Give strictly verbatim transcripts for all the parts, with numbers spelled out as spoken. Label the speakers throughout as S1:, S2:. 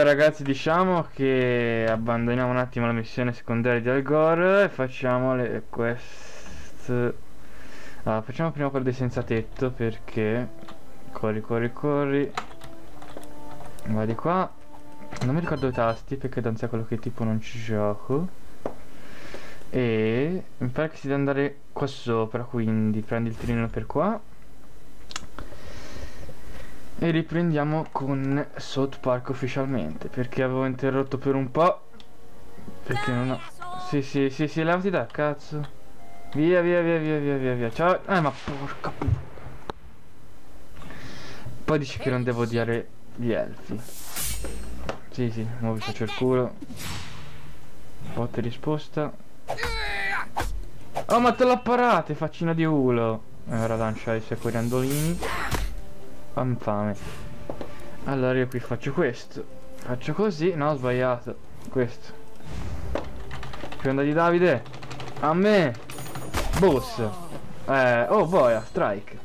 S1: Vabbè ragazzi, diciamo che abbandoniamo un attimo la missione secondaria di Al Gore e facciamo le quest. Allora, facciamo prima quello dei senza tetto, perché corri corri corri. Vai di qua. Non mi ricordo i tasti perché da un secolo che tipo non ci gioco. E mi pare che si deve andare qua sopra, quindi prendi il treno per qua e riprendiamo con South Park ufficialmente, perché avevo interrotto per un po', perché non ho... Sì sì sì sì, levati da cazzo. Via via via via via via via. Ciao. Eh ma porca. Poi dici che non devo odiare gli elfi. Sì sì, ora vi faccio il culo. Botte risposta. Oh ma te l'ho parate, faccina di culo. E ora lancia i suoi coriandolini. Ho fame. Allora io qui faccio questo. Faccio così. No, ho sbagliato. Questo. Più onda di Davide. A me. Boss. Eh, oh boia, strike.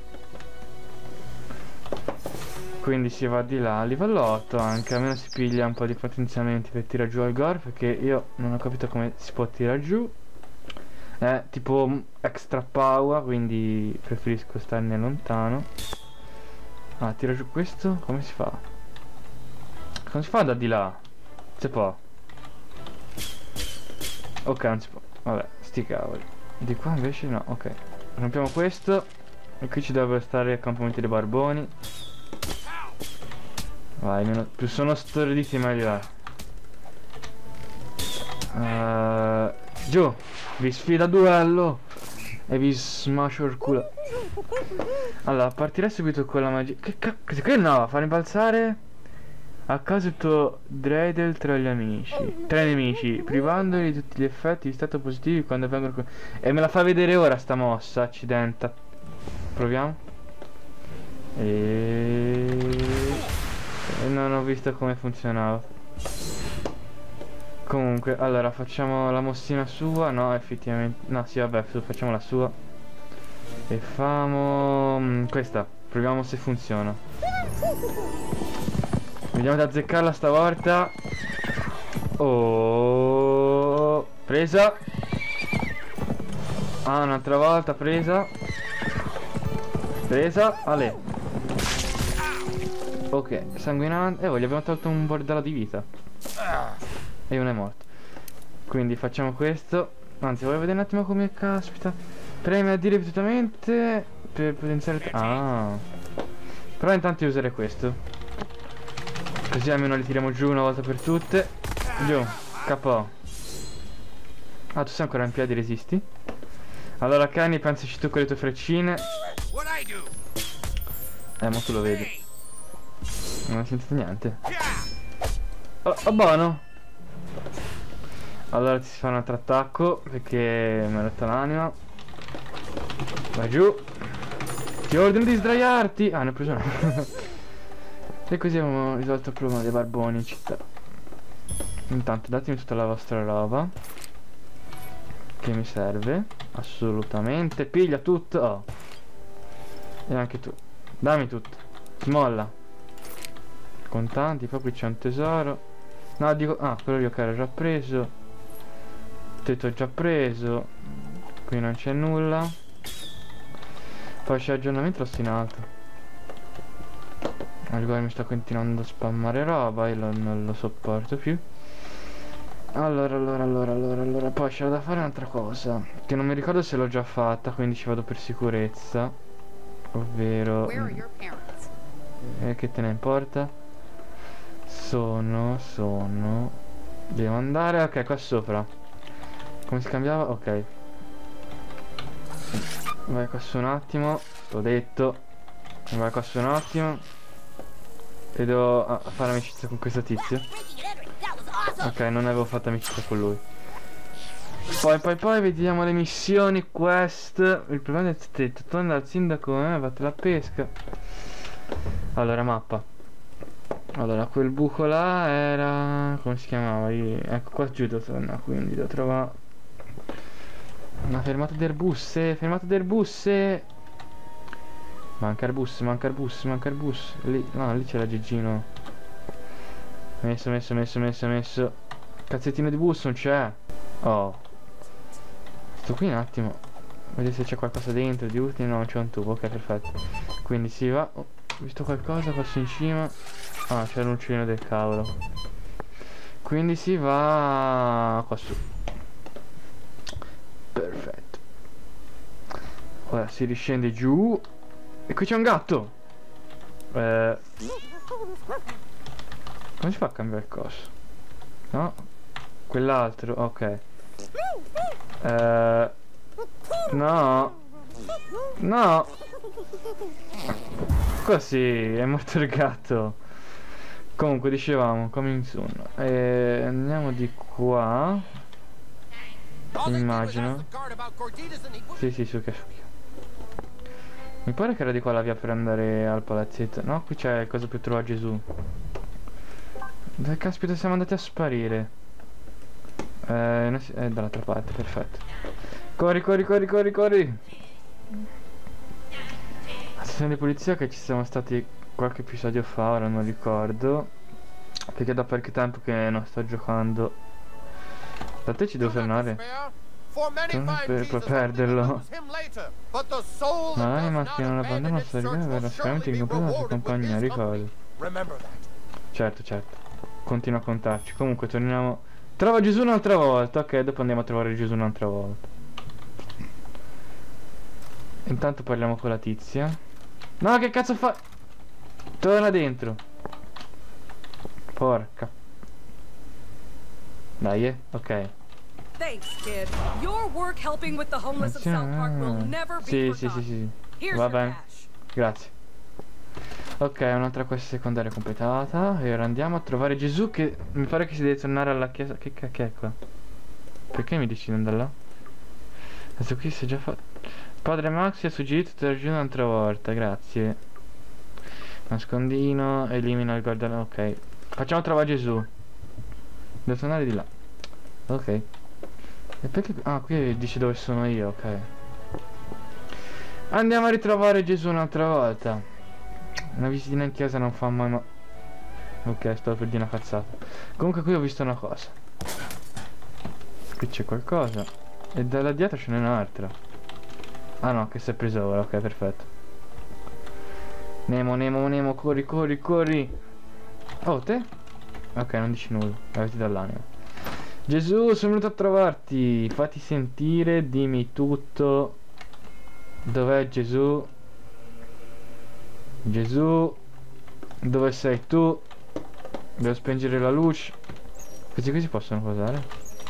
S1: Quindi si va di là a livello otto, anche almeno si piglia un po' di potenziamenti per tirare giù Al Gore, perché io non ho capito come si può tirare giù. È tipo extra power, quindi preferisco starne lontano. Ah, tira giù questo? Come si fa? Come si fa da di là? Si può. Ok, non si può. Vabbè, sti cavoli. Di qua invece no, ok. Rompiamo questo. E qui ci dovrebbero stare accampamenti dei barboni. Vai, meno... più sono storditi meglio è. Uh, giù. Vi sfida a duello. E vi smascio il culo. Allora, partirei subito con la magia. Che cazzo? Che no? Fa rimbalzare a caso il tuo dreidel tra gli amici. Tra i nemici, privandoli di tutti gli effetti di stato positivi quando vengono. E me la fa vedere ora sta mossa, accidenta. Proviamo. E... e non ho visto come funzionava. Comunque, allora facciamo la mossina sua. No, effettivamente. No, sì, vabbè, facciamo la sua. E famo questa. Proviamo se funziona. Vediamo di azzeccarla stavolta. Oh, presa. Ah, un'altra volta presa. Presa. Ale. Ok, sanguinante. Eh, oh, gli abbiamo tolto un bordello di vita. E uno è morto. Quindi facciamo questo. Anzi, voglio vedere un attimo come caspita. Premi a dire ripetutamente per potenziare. Ah. Però intanto io userei questo. Così almeno li tiriamo giù una volta per tutte. Giù. K O. Ah, tu sei ancora in piedi, resisti? Allora Kenny, pensaci tu con le tue freccine. Eh, ma tu lo vedi. Non ho sentito niente. Oh, oh buono. Allora ti si fa un altro attacco, perché mi ha detto l'anima. Vai giù. Ti ordino di sdraiarti. Ah, ne ho preso una. E così abbiamo risolto il problema dei barboni in città. Intanto datemi tutta la vostra roba, che mi serve assolutamente. Piglia tutto. Oh. E anche tu. Dammi tutto. Smolla. Contanti. Poi qui c'è un tesoro. No, dico. Ah, quello io che ero già preso. Tetto ho già preso. Qui non c'è nulla. Poi c'è aggiornamento, lo sto in alto. Allora mi sta continuando a spammare roba. Io lo, non lo sopporto più. Allora, allora, allora, allora, allora. Poi c'era da fare un'altra cosa, che non mi ricordo se l'ho già fatta, quindi ci vado per sicurezza. Ovvero... Eh, che te ne importa? Sono, sono... Devo andare... Ok, qua sopra. Come si cambiava? Ok. Vai qua su un attimo. T'ho detto. Vai qua su un attimo. E devo ah, fare amicizia con questo tizio. Ok, non avevo fatto amicizia con lui. Poi poi poi vediamo le missioni, quest. Il problema del tetto. Torna al sindaco, eh, fate la pesca. Allora, mappa. Allora, quel buco là era... come si chiamava? Io... Ecco, qua giù devo tornare, quindi devo trovare... una fermata del bus, eh, fermata del bus, eh. Manca il bus, manca il bus, manca il bus. Lì, no, lì c'era Gigino. Messo, messo, messo, messo, messo. Cazzettino di bus non c'è. Oh. Sto qui un attimo. Vedete se c'è qualcosa dentro di utile. No, non c'è un tubo. Ok, perfetto. Quindi si va. Oh, ho visto qualcosa qua su in cima. Ah, c'è l'uncino del cavolo. Quindi si va qua su. Perfetto. Ora si riscende giù. E qui c'è un gatto. Eh... Come si fa a cambiare il coso? No? Quell'altro, ok. Eh... No. No. Così, è morto il gatto. Comunque, dicevamo, coming soon. E andiamo di qua. Immagino. Sì, sì, su che su che. Mi pare che era di qua la via per andare al palazzetto. No, qui c'è il coso per trovare Gesù. Dove caspita siamo andati a sparire? Eh, no, è dall'altra parte, perfetto. Corri, corri, corri, corri, corri. La stazione di polizia che ci siamo stati qualche episodio fa, ora non ricordo. Perché da parecchio tempo che non sto giocando. Da te ci devo tornare. Per, per perderlo. Ma l'anima che non abbandona la sua riga verrà sicuramente incompleta la sua compagnia, ricordo. Certo, certo. Continua a contarci. Comunque torniamo. Trova Gesù un'altra volta. Ok, dopo andiamo a trovare Gesù un'altra volta. Intanto parliamo con la tizia. No, che cazzo fa? Torna dentro. Porca. Dai, eh, ok.
S2: Thanks, kid. Your work helping with the homeless of South Park will never be
S1: Sì, sì, sì, sì. Va bene. Grazie. Ok, un'altra quest secondaria completata. E ora andiamo a trovare Gesù, che mi pare che si deve tornare alla chiesa. Che cacchio è qua? Perché mi dici di andare là? Questo qui si è già fatto. Padre Max ha suggerito di raggiungere un'altra volta, grazie. Nascondino, elimina il guardiano. Ok. Facciamo trovare Gesù. Devo tornare di là. Ok. E perché... Ah, qui dice dove sono io, ok. Andiamo a ritrovare Gesù un'altra volta. Una visitina in chiesa non fa mai ma... Ok, sto per dire una cazzata. Comunque qui ho visto una cosa. Qui c'è qualcosa. E da là dietro ce n'è un'altra. Ah no, che si è preso ora, ok, perfetto. Nemo, Nemo, Nemo, corri, corri, corri. Oh, te? Ok, non dici nulla, avete dall'anima. Gesù, sono venuto a trovarti. Fatti sentire, dimmi tutto. Dov'è Gesù? Gesù, dove sei tu? Devo spengere la luce. Questi qui si possono posare?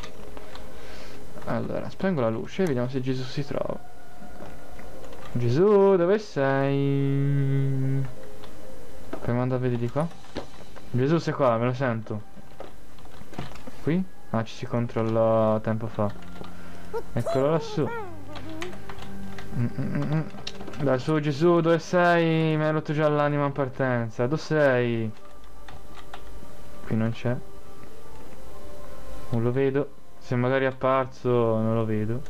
S1: Allora, spengo la luce e vediamo se Gesù si trova. Gesù, dove sei? Come anda a vedere di qua? Gesù, sei qua, me lo sento. Qui? Ah, ci si controllò tempo fa. Eccolo lassù. Mm -mm -mm. Dai, su Gesù, dove sei? Mi hai rotto già l'anima in partenza. Dove sei? Qui non c'è. Non lo vedo. Se magari è apparso non lo vedo.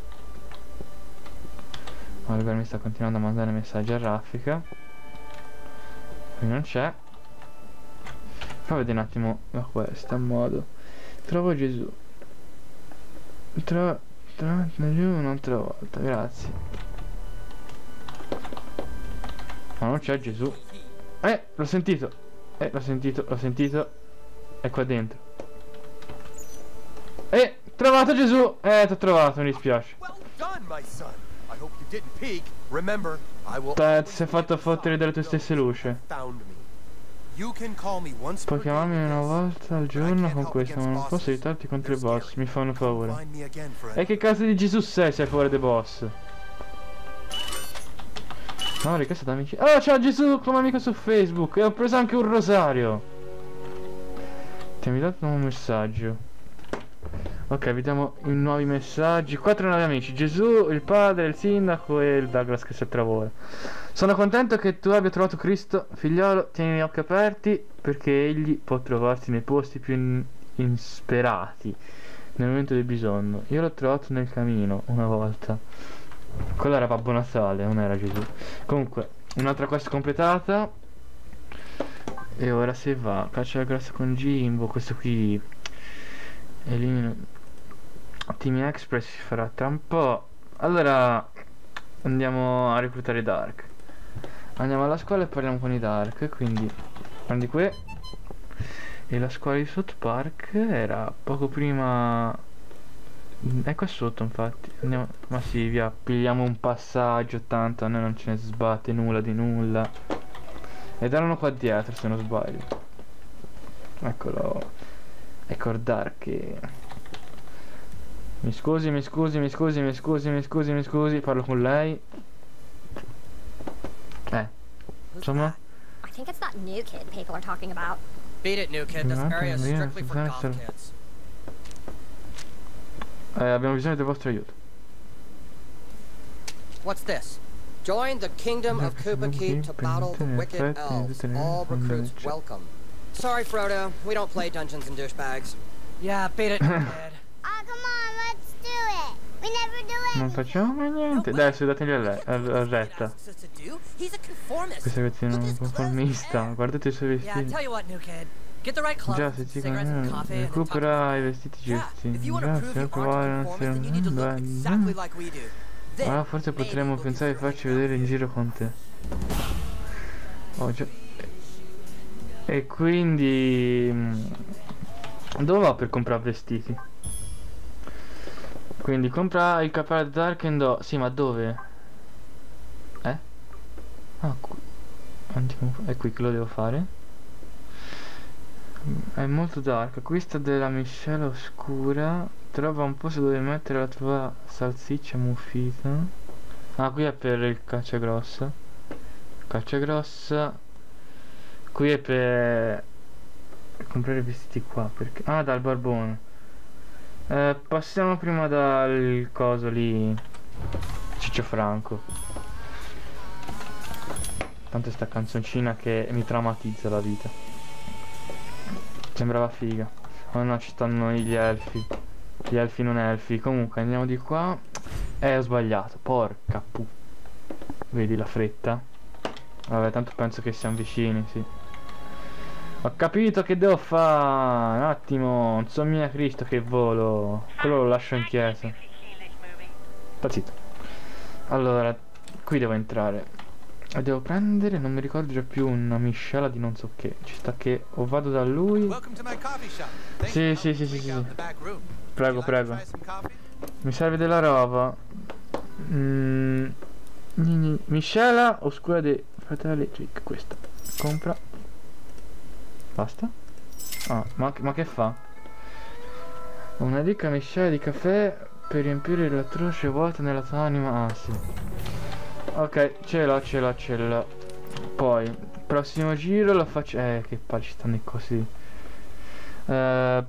S1: Allora mi sta continuando a mandare messaggi a raffica. Qui non c'è. Fa vedere un attimo la questa a modo. Trovo Gesù. Trovo Trovo Gesù un'altra volta, grazie. Ma non c'è Gesù. Eh, l'ho sentito. Eh, l'ho sentito, l'ho sentito. È qua dentro. Eh, trovato Gesù. Eh, t'ho trovato, mi dispiace. Te, ti sei fatto fottere dalle tue stesse luci. Puoi chiamarmi una volta al giorno con questo, ma non posso aiutarti contro i boss, mi fanno paura. E che cazzo di Gesù sei se hai paura dei boss? No, raga, state amici. Oh, ciao Gesù come amico su Facebook. E ho preso anche un rosario. Ti ho dato un messaggio. Ok, vediamo i nuovi messaggi. Quattro nuovi amici: Gesù, il padre, il sindaco e il Douglas che si lavora. Sono contento che tu abbia trovato Cristo, figliolo. Tieni gli occhi aperti perché egli può trovarti nei posti più in insperati nel momento del bisogno. Io l'ho trovato nel camino una volta. Quello era Babbo Natale, non era Gesù. Comunque, un'altra quest completata. E ora se va, caccia la grassa con Jimbo, questo qui elimino Team Express, si farà tra un po'. Allora andiamo a reclutare Dark. Andiamo alla scuola e parliamo con i Dark, quindi prendi qui. E la scuola di South Park era poco prima, è qua sotto infatti. Andiamo, ma sì, via, pigliamo un passaggio, tanto a noi non ce ne sbatte nulla di nulla. Ed erano qua dietro se non sbaglio. Eccolo. Ecco il Dark che... Mi scusi, mi scusi, mi scusi, mi scusi, mi scusi, mi scusi, parlo con lei. Eh, insomma.
S3: I think it's that new kid people are talking about.
S4: Beat it, new kid. This
S1: No,
S4: area is
S1: yeah,
S4: strictly for
S1: that's
S4: goth
S1: a-
S4: kids.
S1: Eh, abbiamo bisogno del vostro aiuto.
S4: What's this? Join the kingdom of Koopa Keep to battle the wicked elves. All recruits welcome. Sorry, Frodo. We don't play Dungeons and Douchebags. Yeah, beat it, new kid.
S3: Oh, come on, let's do it. We never do it.
S1: Non facciamo mai niente. Dai, dategli a lei, a, a retta.
S4: He's a conformist.
S1: Questo ragazzino è un conformista. Guardate i suoi
S4: Yeah,
S1: vestiti.
S4: tell you what, new kid. Get the right clothes,
S1: Già, se ci
S4: cigarettes and coffee, and then talk
S1: recupera i
S4: about it.
S1: vestiti
S4: Yeah,
S1: giusti.
S4: if you want to
S1: Già,
S4: prove
S1: se
S4: you
S1: provare
S4: aren't a
S1: non
S4: conformist, then you need to look exactly like we do. Then,
S1: Allora forse
S4: maybe
S1: potremmo
S4: we'll be
S1: pensare di
S4: free
S1: farci
S4: to
S1: vedere in giro con te. Oh, già. E quindi mm, dove va per comprare vestiti? Quindi compra il cappello Dark and Do. Sì, ma dove? Eh? Ah, qui. È qui che lo devo fare. È molto dark. Acquista della miscela oscura. Trova un posto dove mettere la tua salsiccia muffita. Ah, qui è per il cacciagrossa. Cacciagrossa. Qui è per comprare i vestiti qua. Perché... Ah, dal barbone. Eh, passiamo prima dal coso lì. Ciccio Franco. Tanto sta canzoncina che mi traumatizza la vita. Sembrava figa. Oh no, ci stanno gli elfi. Gli elfi non elfi. Comunque andiamo di qua. Eh, ho sbagliato. Porca pu. Vedi la fretta? Vabbè, tanto penso che siamo vicini, sì. Ho capito che devo fare. Un attimo. Non so mia Cristo che volo. Quello lo lascio in chiesa. Sta zitto. Allora, qui devo entrare. E devo prendere, non mi ricordo già più, una miscela di non so che. Ci sta che o vado da lui. Sì, sì, sì, sì, sì. Prego, prego. Mi serve della roba. Mm. Miscela oscura dei fratelli Trick. Questa. Compra. Basta. Ah, ma, ma che fa? Una ricca miscela di caffè per riempire l'atroce vuoto nella tua anima. Ah, sì. Ok, ce l'ho, ce l'ho, ce l'ho. Poi, prossimo giro lo faccio... Eh, che palle, ci stanno i cosi. Eh...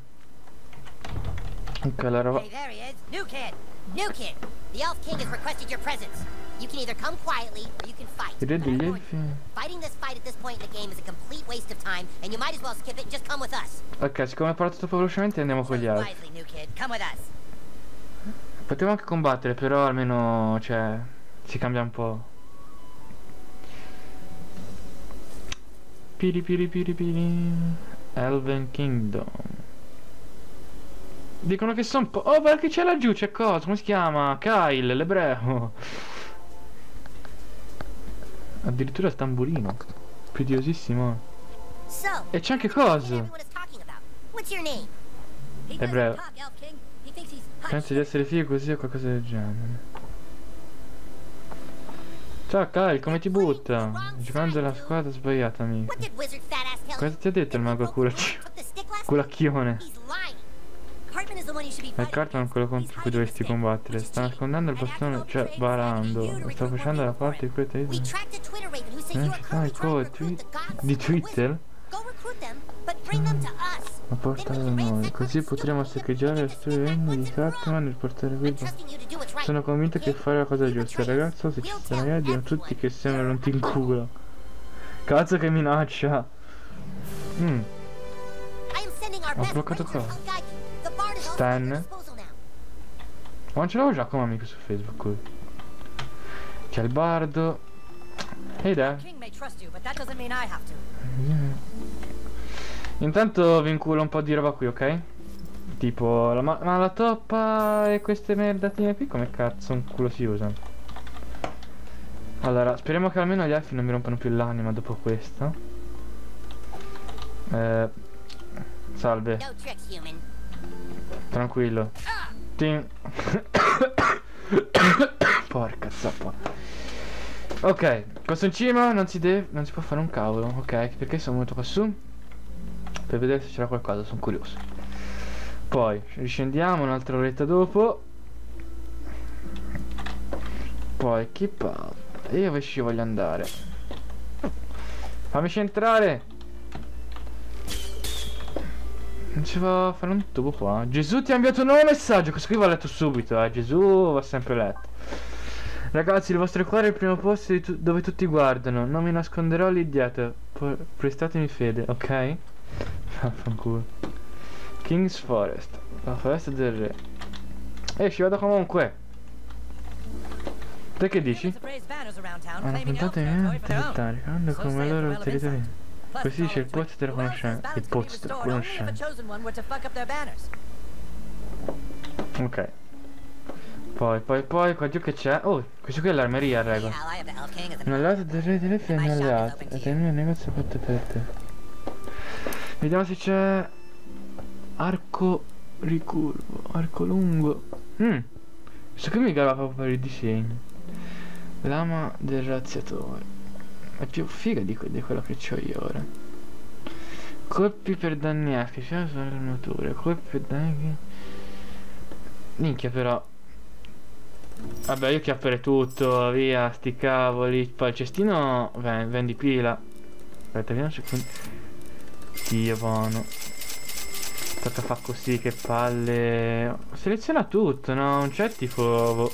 S1: Ok, la roba...
S5: Hey, there he is. New kid. New kid. The Elf King has requested your presence. You can either come quietly or you can fight.
S1: Il re
S5: But I
S1: degli
S5: warn
S1: elfi...
S5: you, fighting this fight at this point in the game is a complete waste of time, and you might as well skip it and just come with us.
S1: Ok, siccome ho parlato troppo velocemente andiamo con gli
S5: Choose
S1: altri.
S5: wisely, new kid. Come with us.
S1: Potevo anche combattere, però almeno, cioè... Si cambia un po'. Piri piri piri piri. Elven Kingdom. Dicono che sono un po'... Oh, perché c'è laggiù, c'è cosa? Come si chiama? Kyle, l'ebreo. Addirittura il tamburino. Pidiosissimo.
S5: So,
S1: E c'è anche
S5: what do you think
S1: cosa?
S5: everyone is talking about? What's your name?
S2: He
S1: Ebreo.
S2: doesn't talk, Elf King. He thinks he's hot
S1: Penso di
S2: shit.
S1: essere figo così o qualcosa del genere. Ciao Kyle, come ti butta? Giocando alla squadra sbagliata, amico.
S5: What did Wizard Fat Ass tell
S1: Cosa
S5: you?
S1: ti ha detto il mago culacchio?
S5: Took the stick last
S1: Culacchione?
S5: He's lying. Cartman is the one you should be
S1: Il
S5: fighting
S1: Cartman è quello
S5: against.
S1: contro cui dovresti combattere. Sta nascondendo il bastone, cioè barando. Lo sta facendo da parte di quei te.
S5: We tracked a Twitter raven who says
S1: Eh,
S5: you are
S1: sai
S5: currently trying to
S1: cosa?
S5: recruit the gods
S1: Di
S5: and
S1: Twitter?
S5: wizards. Go recruit them, but bring them to us.
S1: Ma porta da noi, così potremo saccheggiare le storie regno di Cartman e portare qui.
S5: I'm trusting you to do what's right.
S1: Sono convinto che
S5: Okay?
S1: fare la cosa
S5: Keep
S1: giusta.
S5: your trace.
S1: Ragazzo, se ci
S5: We'll
S1: stanno
S5: tell
S1: dicono tutti
S5: everyone.
S1: che sembrano un in culo. Cazzo che minaccia. Mm.
S5: I am sending our
S1: Ho
S5: best
S1: bloccato
S5: rangers
S1: qua.
S5: to help guide you. The bard is also
S1: Stan.
S5: at your disposal now.
S1: Ma non ce l'avevo già come amico su Facebook lui. C'è il bardo. Ehi there.
S2: King may trust you, but that doesn't mean I have to.
S1: Yeah. Intanto vi inculo un po' di roba qui, ok? Tipo, la, ma, ma la toppa e queste merdatine qui come cazzo un culo si usano? Allora, speriamo che almeno gli elfi non mi rompano più l'anima dopo questo. Eh, salve.
S5: No tricks, human.
S1: Tranquillo. Tin. Porca zappa. Ok, qua in cima non si deve, non si può fare un cavolo, ok? Perché sono venuto qua su? Per vedere se c'era qualcosa, sono curioso. Poi riscendiamo un'altra oretta dopo. Poi chi parla? Io dove ci voglio andare? Fammi entrare. Non ci va a fare un tubo qua. Gesù ti ha inviato un nuovo messaggio. Questo qui va letto subito, eh. Gesù va sempre letto. Ragazzi, il vostro cuore è il primo posto di tu dove tutti guardano. Non mi nasconderò lì dietro. P prestatemi fede, ok? Vaffanculo. King's Forest, la foresta del re. E ci vado comunque. Te che dici? Hanno puntato in militari, quando come loro territori. Così dice il pozzo della conoscenza. Il pozzo della conoscenza. Ok. Poi, poi, poi, qua giù che c'è? Oh, questo qui è l'armeria, rego. Un alleato del re delle femmine, un alleato. E del mio negozio fatto per te. Vediamo se c'è... Arco ricurvo, arco lungo. Mm. Questo qui mi garba proprio per il disegno. Lama del razziatore. È più figa di, que di quello che ho io ora. Colpi per danni archi, cioè sono le armature. Colpi per danni. Minchia però. Vabbè, io chiapperei tutto, via, sti cavoli. Poi il cestino vendi pila. Aspetta, vediamo un secondo. Dio buono. Tocca fa così, che palle. Seleziona tutto, no? Non c'è tipo.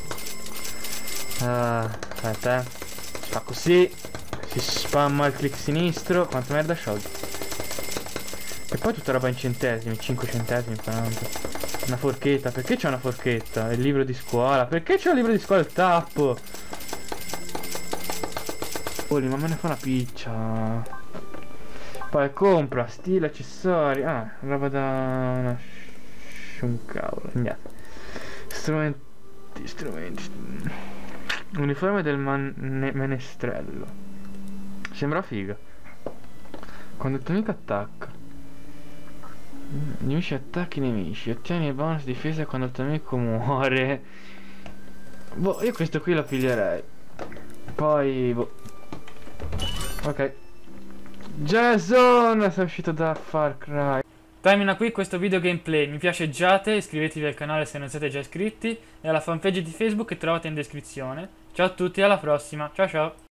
S1: Ah, aspetta, eh. Fa così. Si spamma il clic sinistro. Quanto merda sciogli. E poi tutta roba in centesimi, cinque centesimi, quaranta. Una forchetta, perché c'è una forchetta? Il libro di scuola, perché c'è il libro di scuola? Il tappo. Oh, ma me ne fa una piccia. Poi compra, stile, accessori. Ah, roba da una un cavolo. Niente. Strumenti, strumenti. Uniforme del man menestrello. Sembra figa. Quando il tuo amico attacca. Gli nemici attacchi i nemici. Ottieni il bonus difesa quando il tuo amico muore. Boh, io questo qui lo piglierei. Poi boh. Ok. Jason è uscito da Far Cry. Termina qui questo video gameplay. Mi piaceggiate, iscrivetevi al canale se non siete già iscritti e alla fanpage di Facebook che trovate in descrizione. Ciao a tutti, alla prossima. Ciao ciao.